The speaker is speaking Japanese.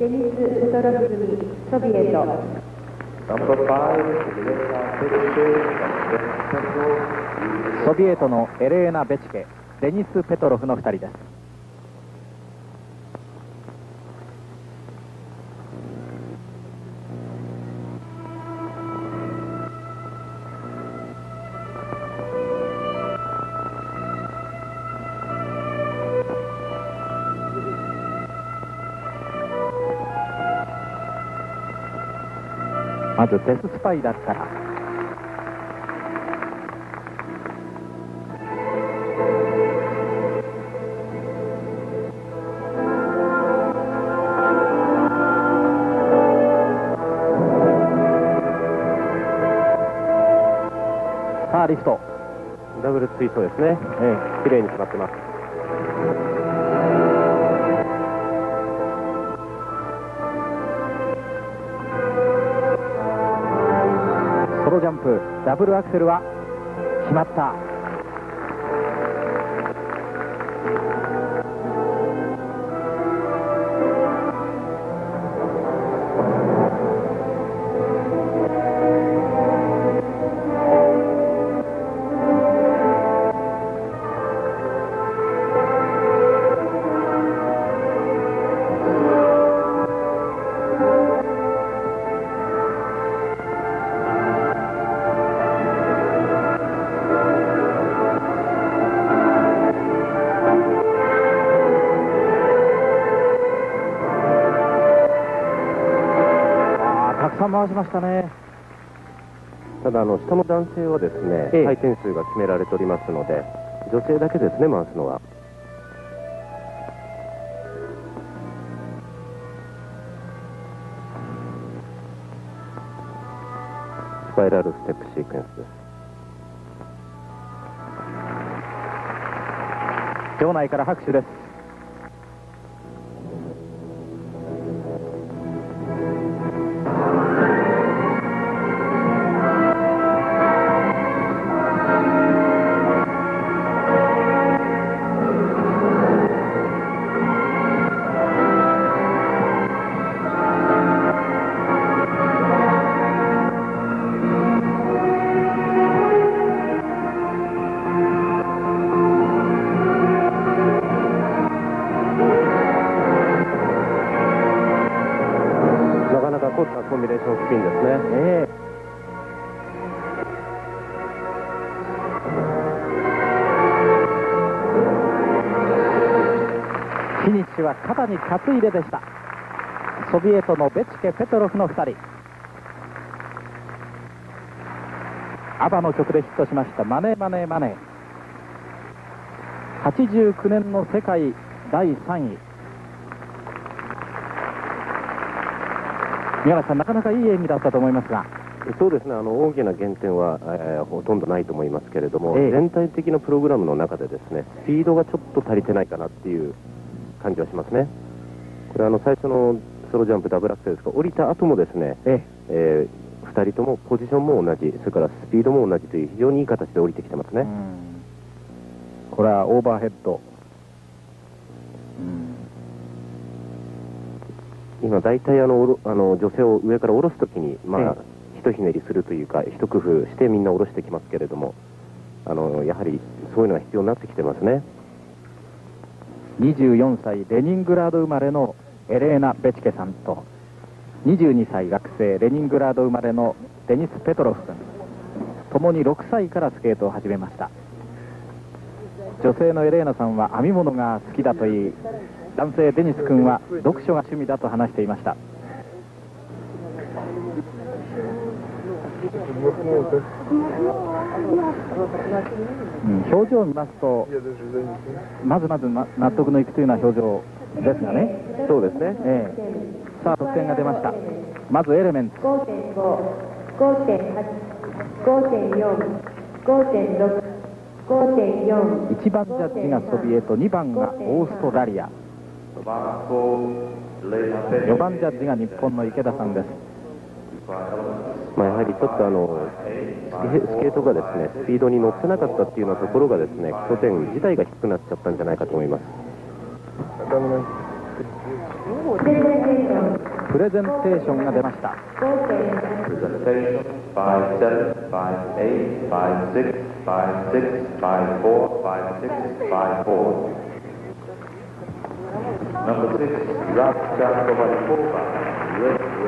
デニス・ペトロフ組ソビエト。 ソビエトのエレーナ・ベチケ、デニス・ペトロフの2人です。まずデススパイダーから。さあリフトダブルツイストですね。綺麗に決まってます。 ソロジャンプダブルアクセルは決まった。回しましたね。 ただ下の男性はですね、回転数が決められておりますので、女性だけですね、回すのは。スパイラルステップシークエンスです。 場内から拍手です。 コンビネーションスピンですね。 フィニッシュは肩に担いででした。ソビエトのベチケ・ペトロフの2人。アバの曲でヒットしました「マネーマネーマネー」。89年の世界第3位。宮原さん、なかなかいい演技だったと思いますが。 そうですね、大きな減点は、ほとんどないと思いますけれども、全体的なプログラムの中でですね、スピードがちょっと足りてないかなっていう感じはしますね。これ最初のソロジャンプダブルアクセルですが、降りた後もですね、2人ともポジションも同じ、それからスピードも同じという非常にいい形で降りてきてますね。 これはオーバーヘッド。 今大体女性を上から下ろすときに、ひとひねりするというか、一工夫してみんな下ろしてきますけれども、やはりそういうのが必要になってきてますね。 24歳レニングラード生まれのエレーナ・ベチケさんと、22歳学生レニングラード生まれのデニス・ペトロフ君、ともに6歳からスケートを始めました。女性のエレーナさんは編み物が好きだといい、男性デニス君は読書が趣味だと話していました。表情を見ますと、まず納得のいくというような表情ですがね。 そうですね。 さあ得点が出ました。まずエレメンツ 5.5、5.8、5.4、5.6、5.4。 1番ジャッジがソビエト、2番がオーストラリア、4番ジャッジが日本の池田さんです。 やはりちょっとスケートがですね、スピードに乗ってなかったっていうようなところがですね、基礎点自体が低くなっちゃったんじゃないかと思います。 プレゼンテーションが出ました。 Presentation 57, 58, 56, 56, 54, 56, 54. Number 6, Rap Chakovali Koba, US